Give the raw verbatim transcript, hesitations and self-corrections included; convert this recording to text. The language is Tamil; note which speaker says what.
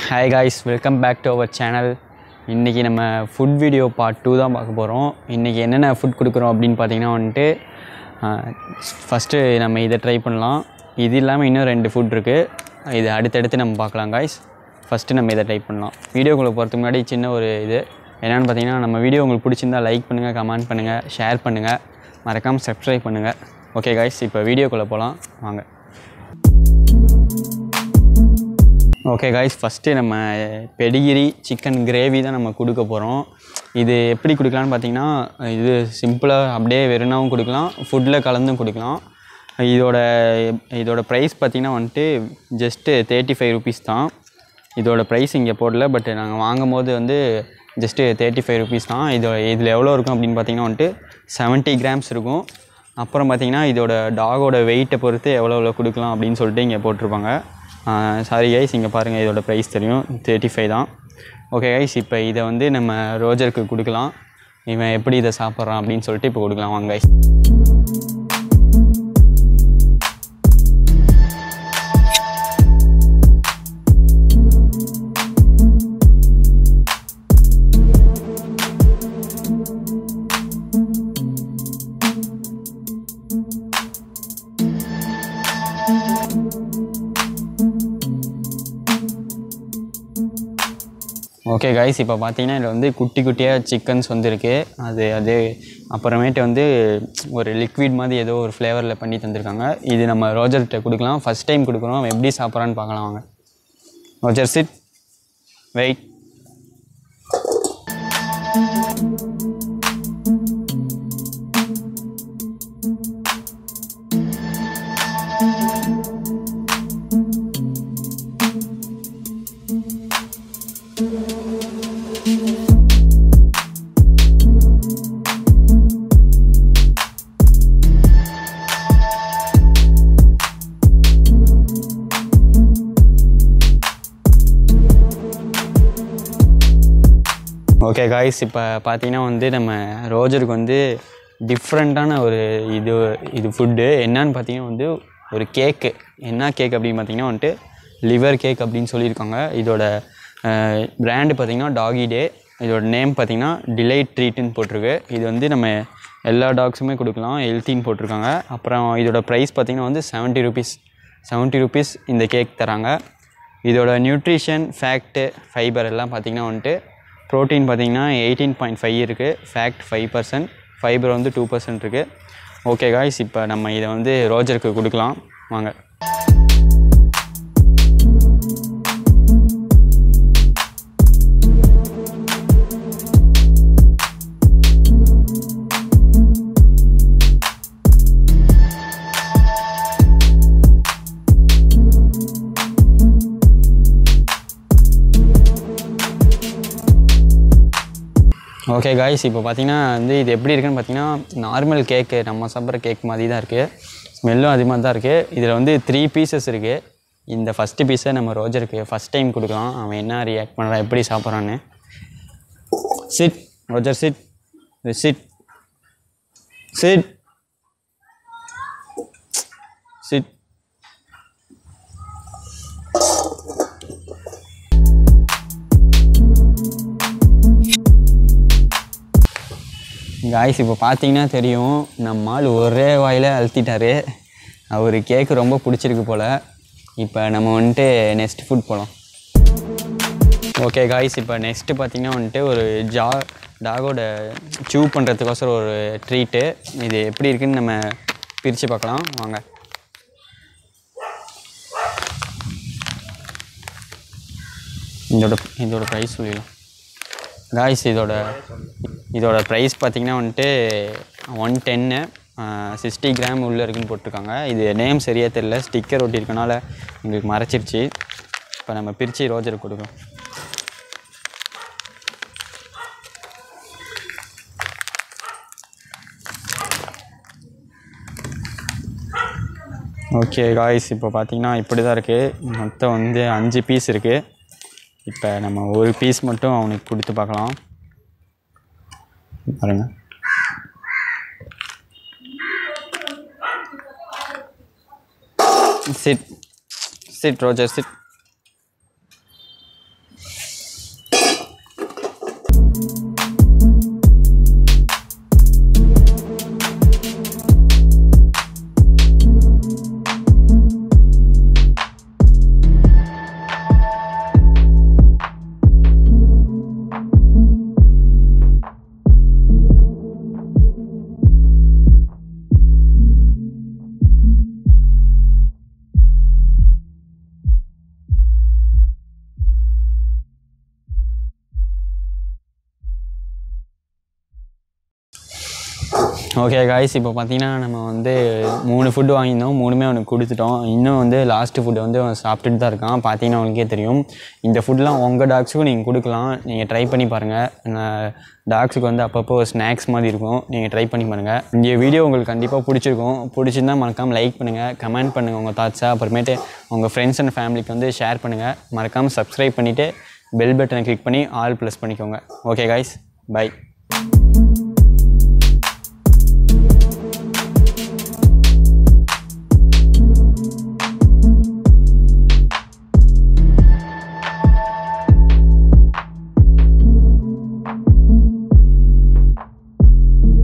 Speaker 1: Hi guys, welcome back to our channel. இன்னைக்கு நம்ம ஃபுட் வீடியோ பார்ட் டூ தான் பார்க்க போகிறோம். இன்றைக்கி என்னென்ன ஃபுட் கொடுக்குறோம் அப்படின்னு பார்த்தீங்கன்னா வந்துட்டு ஃபஸ்ட்டு நம்ம இதை ட்ரை பண்ணலாம். இது இல்லாமல் இன்னும் ரெண்டு ஃபுட் இருக்குது, இது அடுத்தடுத்து நம்ம பார்க்கலாம் guys. ஃபஸ்ட்டு நம்ம இதை ட்ரை பண்ணலாம். வீடியோக்குள்ளே போகிறதுக்கு முன்னாடி சின்ன ஒரு இது என்னென்னு பார்த்தீங்கன்னா, நம்ம வீடியோ உங்களுக்கு பிடிச்சிருந்தா லைக் பண்ணுங்கள், கமெண்ட் பண்ணுங்கள், ஷேர் பண்ணுங்கள், மறக்காமல் சப்ஸ்கிரைப் பண்ணுங்கள். ஓகே guys, இப்போ வீடியோக்குள்ளே போகலாம் வாங்க. ஓகே காய்ஸ், ஃபஸ்ட்டு நம்ம பெடிகிரி சிக்கன் கிரேவி தான் நம்ம கொடுக்க போகிறோம். இது எப்படி கொடுக்கலான்னு பார்த்தீங்கன்னா, இது சிம்பிளாக அப்படியே வெறுனாவும் கொடுக்கலாம், ஃபுட்டில் கலந்தும் கொடுக்கலாம். இதோட இதோட ப்ரைஸ் பார்த்திங்கன்னா வந்துட்டு ஜஸ்ட்டு தேர்ட்டி ஃபைவ் ருபீஸ் தான். இதோட ப்ரைஸ் இங்கே போடல, பட் நாங்கள் வாங்கும் போது வந்து ஜஸ்ட்டு தேர்ட்டி ஃபைவ் ருபீஸ் தான். இதோ இதில் எவ்வளோ இருக்கும் அப்படின்னு பார்த்தீங்கன்னா வந்துட்டு செவன்ட்டி கிராம்ஸ் இருக்கும். அப்புறம் பார்த்திங்கன்னா இதோட டாகோட வெயிட்டை பொறுத்து எவ்வளோ எவ்வளோ கொடுக்கலாம் அப்படின்னு சொல்லிட்டு இங்கே போட்டிருப்பாங்க. சாரி கைஸ், இங்கே பாருங்கள், இதோட ப்ரைஸ் தெரியும், தேர்ட்டி ஃபைவ் தான். ஓகே கைஸ், இப்போ இதை வந்து நம்ம ரோஜருக்கு கொடுக்கலாம். இவன் எப்படி இதை சாப்பிட்றான் அப்படின்னு சொல்லிட்டு இப்போ கொடுக்கலாம் வாங்க கைஸ். ஓகே கைஸ், இப்போ பார்த்தீங்கன்னா இதில் வந்து குட்டி குட்டியாக சிக்கன்ஸ் வந்துருக்கு. அது அது அப்புறமேட்டு வந்து ஒரு லிக்விட் மாதிரி ஏதோ ஒரு ஃப்ளேவரில் பண்ணி தந்திருக்காங்க. இது நம்ம ரோஜர்கிட்ட கொடுக்கலாம். ஃபஸ்ட் டைம் கொடுக்குறோம், அவன் எப்படி சாப்பிட்றான்னு பார்க்கலாம் வாங்க. Roger sit, wait. Okay guys, இப்போ பார்த்தீங்கன்னா வந்து நம்ம ரோஜருக்கு வந்து டிஃப்ரெண்ட்டான ஒரு இது இது ஃபுட்டு என்னான்னு பார்த்தீங்கன்னா வந்து ஒரு கேக்கு. என்ன கேக் அப்படின்னு பார்த்தீங்கன்னா வந்துட்டு லிவர் கேக் அப்படின்னு சொல்லியிருக்காங்க. இதோட பிராண்டு பார்த்திங்கன்னா டாகி டே. இதோட நேம் பார்த்திங்கன்னா டிலைட் ட்ரீட்டுன்னு போட்டிருக்கு. இது வந்து நம்ம எல்லா டாக்ஸுமே கொடுக்கலாம், ஹெல்த்தின்னு போட்டிருக்காங்க. அப்புறம் இதோட ப்ரைஸ் பார்த்திங்கன்னா வந்து செவன்ட்டி ருபீஸ் செவன்ட்டி ருபீஸ் இந்த கேக் தராங்க. இதோட நியூட்ரிஷன் ஃபேக்ட்டு ஃபைபர் எல்லாம் பார்த்திங்கன்னா வந்துட்டு ப்ரோட்டீன் பார்த்திங்கன்னா எயிட்டீன் பாயிண்ட் ஃபைவ் இருக்குது, ஃபேக்ட் ஃபைவ் பர்சன்ட், ஃபைபர் வந்து டூ பர்சன்ட் இருக்குது. ஓகே காய்ஸ், இப்போ நம்ம இதை வந்து ரோஜருக்கு கொடுக்கலாம் வாங்க. ஓகே காய்ஸ், இப்போ பார்த்தீங்கன்னா வந்து இது எப்படி இருக்குன்னு பார்த்தீங்கன்னா நார்மல் கேக்கு, நம்ம சாப்பிட்ற கேக் மாதிரி தான் இருக்குது. ஸ்மெல்லும் அது மாதிரி தான் இருக்குது. இதில் வந்து த்ரீ பீசஸ் இருக்குது. இந்த ஃபஸ்ட்டு பீஸை நம்ம ரோஜருக்கு ஃபஸ்ட் டைம் கொடுக்கலாம். அவன் என்ன ரியாக்ட் பண்ணுறான், எப்படி சாப்பிட்றான்னு. Sit Roger, sit sit sit sit. Guys, இப்போ பார்த்தீங்கன்னா தெரியும், நம்ம ஆள் ஒரே வாயில் அழுத்திட்டார். அவர் கேக்கு ரொம்ப பிடிச்சிருக்கு போல். இப்போ நம்ம வந்துட்டு நெக்ஸ்ட் ஃபுட் போகலாம். ஓகே காய்ஸ், இப்போ நெக்ஸ்ட்டு பார்த்திங்கன்னா வந்துட்டு ஒரு ஜா டாகோட சூ பண்ணுறதுக்கோசரம் ஒரு ட்ரீட்டு. இது எப்படி இருக்குதுன்னு நம்ம பிரித்து பார்க்கலாம் வாங்க. இதோட இதோட ப்ரைஸ் சொல்லிடலாம் காய்ஸ். இதோட இதோட ப்ரைஸ் பார்த்திங்கன்னா வந்துட்டு ஒன் டென்னு சிக்ஸ்டி கிராம் உள்ளே இருக்குதுன்னு போட்டிருக்காங்க. இது நேம் சரியாக தெரியல, ஸ்டிக்கர் ஒட்டியிருக்கனால எங்களுக்கு மறைச்சிருச்சு. இப்போ நம்ம பிரித்து ரோஜருக்கு கொடுக்கணும். ஓகே காய்ஸ், இப்போ பார்த்திங்கன்னா இப்படி தான் இருக்குது. மொத்தம் வந்து அஞ்சு பீஸ் இருக்குது. இப்போ நம்ம ஒரு பீஸ் மட்டும் அவனுக்கு கொடுத்து பார்க்கலாம் பாருங்க. Sit sit Roger sit. Okay guys, இப்போ பார்த்தீங்கன்னா நம்ம வந்து மூணு ஃபுட்டு வாங்கியிருந்தோம், மூணுமே அவனுக்கு கொடுத்துட்டோம். இன்னும் வந்து லாஸ்ட்டு ஃபுட்டு வந்து அவன் சாப்பிட்டுட்டு தான் இருக்கான். பார்த்தீங்கன்னா அவனுக்கே தெரியும். இந்த ஃபுட்லாம் உங்கள் டாக்ஸுக்கும் நீங்கள் கொடுக்கலாம், நீங்கள் ட்ரை பண்ணி பாருங்கள். டாக்ஸுக்கு வந்து அப்பப்போ ஸ்நாக்ஸ் மாதிரி இருக்கும், நீங்கள் ட்ரை பண்ணி பாருங்கள். இந்த வீடியோ உங்களுக்கு கண்டிப்பாக பிடிச்சிருக்கும். பிடிச்சிருந்தால் மறக்காமல் லைக் பண்ணுங்கள், கமெண்ட் பண்ணுங்கள் உங்கள் தாட்ஸை. அப்புறமேட்டு உங்கள் ஃப்ரெண்ட்ஸ் அண்ட் ஃபேமிலிக்கு வந்து ஷேர் பண்ணுங்கள். மறக்காமல் சப்ஸ்கிரைப் பண்ணிவிட்டு பெல் பட்டனை கிளிக் பண்ணி ஆல் ப்ளஸ் பண்ணிக்கோங்க. Okay guys, by.